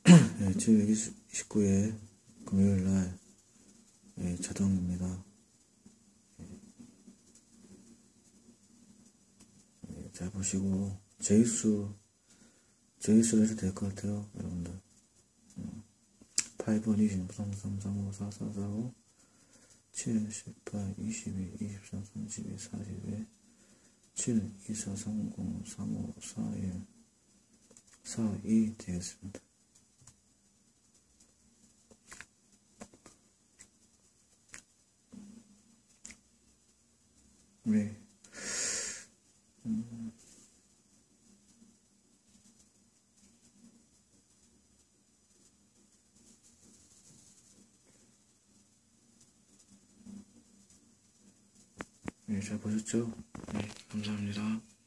네, 7월 29일 금요일날 자동입니다. 잘 보시고 제일수로 해도 될 것 같아요, 여러분들. 8번, 20, 3, 3, 3, 5, 4, 4, 4, 5, 7, 18, 22, 23, 32, 41, 7, 24, 30, 35, 41, 42 되겠습니다. 네. 네, 잘 보셨죠? 네, 감사합니다.